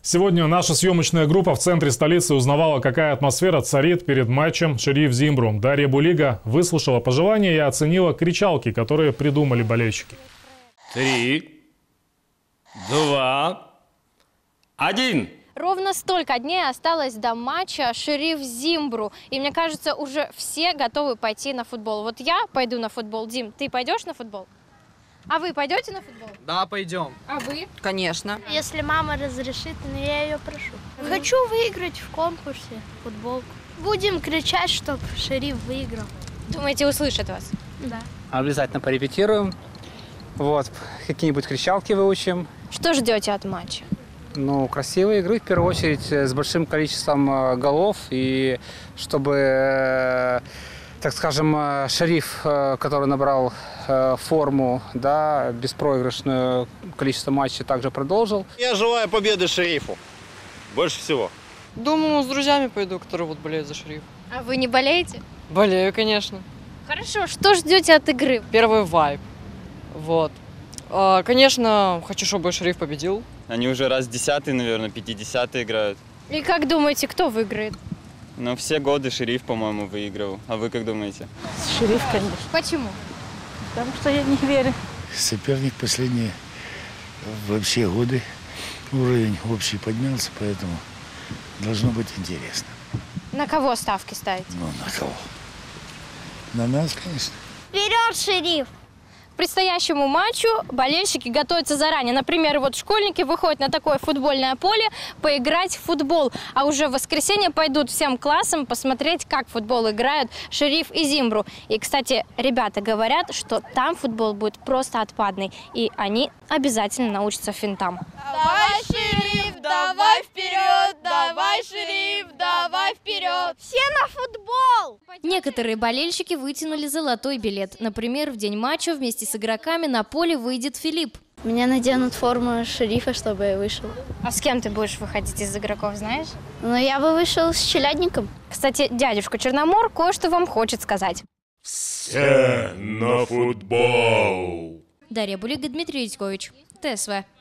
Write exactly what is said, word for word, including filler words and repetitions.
Сегодня наша съемочная группа в центре столицы узнавала, какая атмосфера царит перед матчем «Шериф-Зимбру». Дарья Булига выслушала пожелания и оценила кричалки, которые придумали болельщики. Три, два, один. Ровно столько дней осталось до матча «Шериф-Зимбру». И мне кажется, уже все готовы пойти на футбол. Вот я пойду на футбол. Дим, ты пойдешь на футбол? А вы пойдете на футбол? Да, пойдем. А вы? Конечно. Если мама разрешит, но я ее прошу. Хочу выиграть в конкурсе футболку. Будем кричать, чтобы Шериф выиграл. Думаете, услышат вас? Да. Обязательно порепетируем. Вот, какие-нибудь кричалки выучим. Что ждете от матча? Ну, красивые игры, в первую очередь, с большим количеством э, голов. И чтобы, э, так скажем, э, Шериф, э, который набрал э, форму, да, беспроигрышное количество матчей, также продолжил. Я желаю победы Шерифу. Больше всего. Думаю, с друзьями пойду, которые вот болеют за Шериф. А вы не болеете? Болею, конечно. Хорошо, что ждете от игры? Первый вайб. Вот. А, конечно, хочу, чтобы Шериф победил. Они уже раз десятый, наверное, пятидесятый играют. И как думаете, кто выиграет? Но все годы Шериф, по-моему, выигрывал. А вы как думаете? Шериф, конечно. Почему? Потому что я не верю. Соперник последние вообще годы. Уровень общий поднялся, поэтому должно быть интересно. На кого ставки ставите? Ну, на кого? На нас, конечно. Вперед, Шериф! К предстоящему матчу болельщики готовятся заранее. Например, вот школьники выходят на такое футбольное поле поиграть в футбол. А уже в воскресенье пойдут всем классам посмотреть, как в футбол играют Шериф и Зимбру. И, кстати, ребята говорят, что там футбол будет просто отпадный. И они обязательно научатся финтам. Давай, Шериф, давай вперед! Давай, Шериф, давай вперед! Все на футбол! Некоторые болельщики вытянули золотой билет. Например, в день матча вместе с игроками на поле выйдет Филипп. Мне наденут форму Шерифа, чтобы я вышел. А с кем ты будешь выходить из игроков, знаешь? Но я бы вышел с челядником. Кстати, дядюшка Черномор кое-что вам хочет сказать. Все на футбол! Дарья Булига, Дмитрий Редькович, ТСВ.